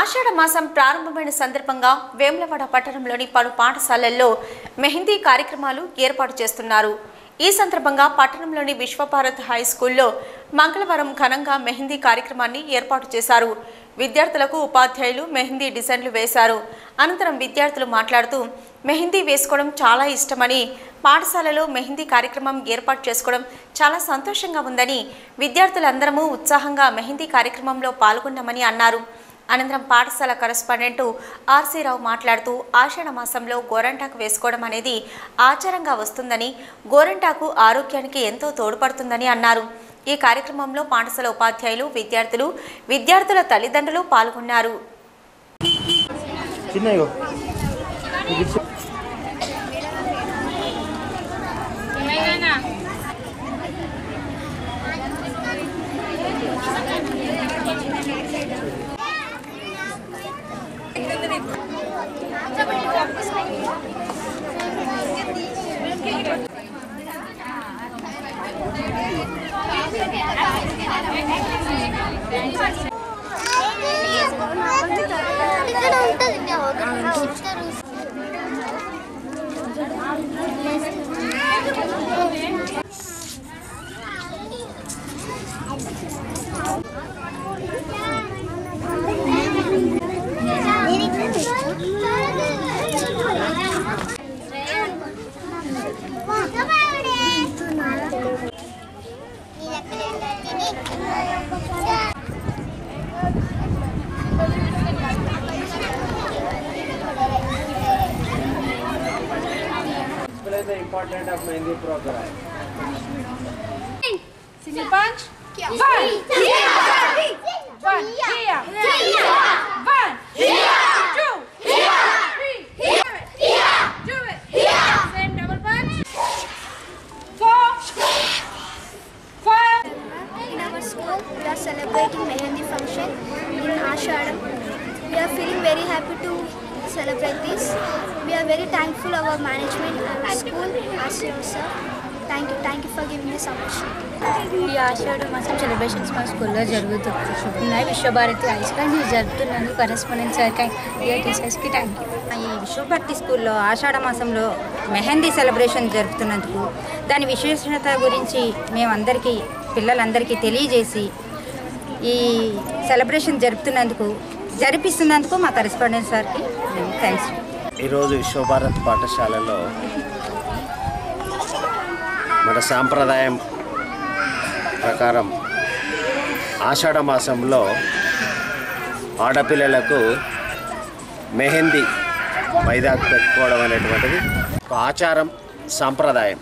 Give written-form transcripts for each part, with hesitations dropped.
ఆషాఢ మాసం ప్రారంభమైన సందర్భంగా వేములవాడ పట్టణంలోని పలు పాఠశాలల్లో మెహందీ కార్యక్రమాలు ఏర్పాటు చేస్తున్నారు. ఈ సందర్భంగా పట్టణంలోని విశ్వభారత్ హై స్కూల్లో మంగళవారం ఘనంగా మెహందీ కార్యక్రమాన్ని ఏర్పాటు చేశారు. విద్యార్థులకు ఉపాధ్యాయులు మెహందీ డిజైన్లు వేశారు. అనంతరం విద్యార్థులు మాట్లాడుతూ మెహందీ వేసుకోవడం చాలా ఇష్టమని, పాఠశాలలో మెహందీ కార్యక్రమం ఏర్పాటు చేసుకోవడం చాలా సంతోషంగా ఉందని, విద్యార్థులందరూ ఉత్సాహంగా మెహందీ కార్యక్రమంలో పాల్గొన్నామని అన్నారు. అనంతరం పాఠశాల కరెస్పాండెంట్ ఆర్సీ రావు మాట్లాడుతూ ఆషాఢ మాసంలో గోరంటాకు వేసుకోవడం అనేది ఆచారంగా వస్తుందని, గోరంటాకు ఆరోగ్యానికి ఎంతో తోడ్పడుతుందని అన్నారు. ఈ కార్యక్రమంలో పాఠశాల ఉపాధ్యాయులు, విద్యార్థుల తల్లిదండ్రులు పాల్గొన్నారు. The importance of Mehndi program. Single punch. One. Here. One. Here. One. Two. Three. Do it. Same double punch. 4. 5. In our school, we are celebrating Mehendi function in Ashadam. We are feeling very happy to celebrate this. We are very thankful to our management, our school, our sir. Thank you for giving this opportunity. ఈ ఆషాఢ మాసం celebrations మా స్కూల్లో జరుగుతున్నాయి. Vishwabharati high school జరుగుతున్నందుకు correspondent సార్కి, టీచర్స్కి thank you. ఈ విశ్వభారతి స్కూల్లో ఆషాఢ మాసంలో మెహందీ సెలబ్రేషన్ జరుపుతున్నందుకు, దాని విశేషత గురించి మేమందరికీ, పిల్లలందరికీ తెలియజేసి ఈ సెలబ్రేషన్ జరిపిస్తున్నందుకు మా కరెస్పాండెంట్ సార్కి థ్యాంక్స్. ఈరోజు విశ్వభారత్ పాఠశాలలో మన సాంప్రదాయం ప్రకారం ఆషాఢ మాసంలో ఆడపిల్లలకు మెహందీ మైదాకు పెట్టుకోవడం అనేటువంటిది ఒక ఆచారం, సాంప్రదాయం.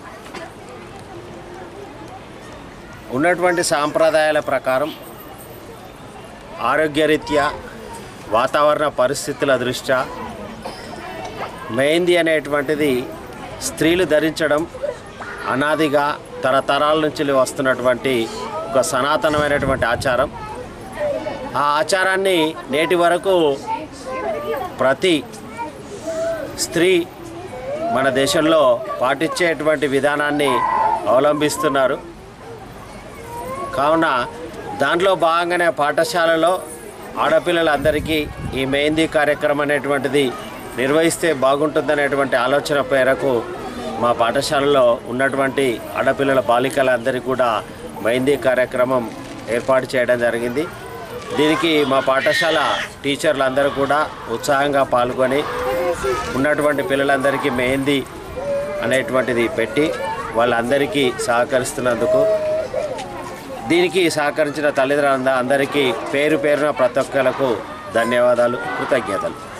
ఉన్నటువంటి సాంప్రదాయాల ప్రకారం ఆరోగ్యరీత్యా, వాతావరణ పరిస్థితుల దృష్ట్యా మెహందీ అనేటువంటిది స్త్రీలు ధరించడం అనాదిగా తరతరాల నుంచి వస్తున్నటువంటి ఒక సనాతనమైనటువంటి ఆచారం. ఆ ఆచారాన్ని నేటి వరకు ప్రతి స్త్రీ మన దేశంలో పాటించేటువంటి విధానాన్ని అవలంబిస్తున్నారు. కావున దాంట్లో భాగంగానే పాఠశాలలో ఆడపిల్లలందరికీ ఈ మెహందీ కార్యక్రమం అనేటువంటిది నిర్వహిస్తే బాగుంటుందనేటువంటి ఆలోచన మేరకు మా పాఠశాలలో ఉన్నటువంటి ఆడపిల్లల బాలికలందరికీ కూడా మెహందీ కార్యక్రమం ఏర్పాటు చేయడం జరిగింది. దీనికి మా పాఠశాల టీచర్లందరూ కూడా ఉత్సాహంగా పాల్గొని ఉన్నటువంటి పిల్లలందరికీ మెహందీ అనేటువంటిది పెట్టి వాళ్ళందరికీ సహకరిస్తున్నందుకు, దీనికి సహకరించిన తల్లిదండ్రులందరికీ పేరు పేరున ప్రతి ఒక్కరికి ధన్యవాదాలు, కృతజ్ఞతలు.